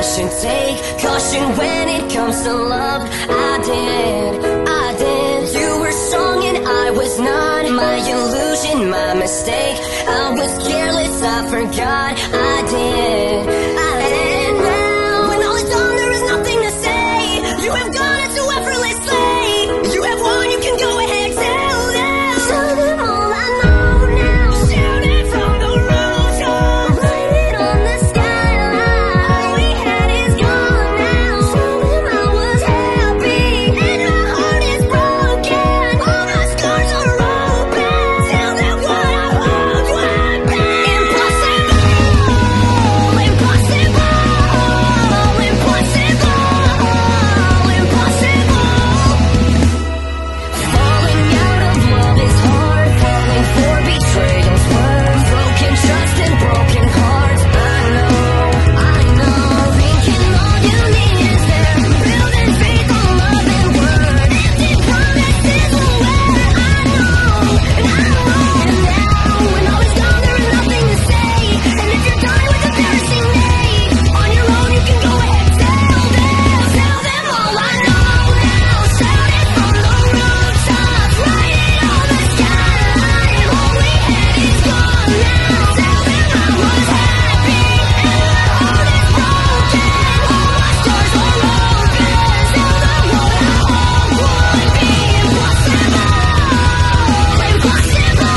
I should take caution when it comes to love. I did. You were strong and I was not. My illusion, my mistake. I was careless, I forgot. I did. And now, when all is done, there is nothing to say. You have gone into effortlessly. You have won, you can go ahead, tell them. Tell them all I know now. Shout it from the rooftops. Write it on the skyline. All we had is gone now. Tell them I was happy and my heart is broken. All my scars are open. Tell them what I hoped would be. Impossible, impossible, falling out of love is hard. Falling for betrayal's worse. Broken trust and broken hearts. I know. Thinking all you need is there. Building faith on love and word. Empty promises will wear. I know. And now, when all is gone, there is nothing to say. And if you're done with embarrassing me, on your own you can go ahead, tell them all I know now. Shout it from the rooftops, write it on the skyline. All we had is gone now. Tell them I was happy and my heart is broken. All my scars are open. Tell them what I hoped would be. Impossible, impossible,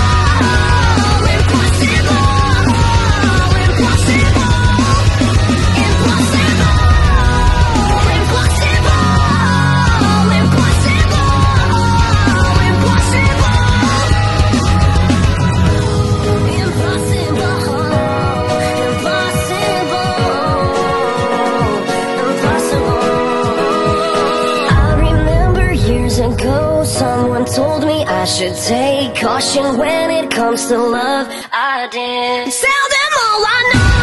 someone told me I should take caution when it comes to love. I did. Tell them all I know.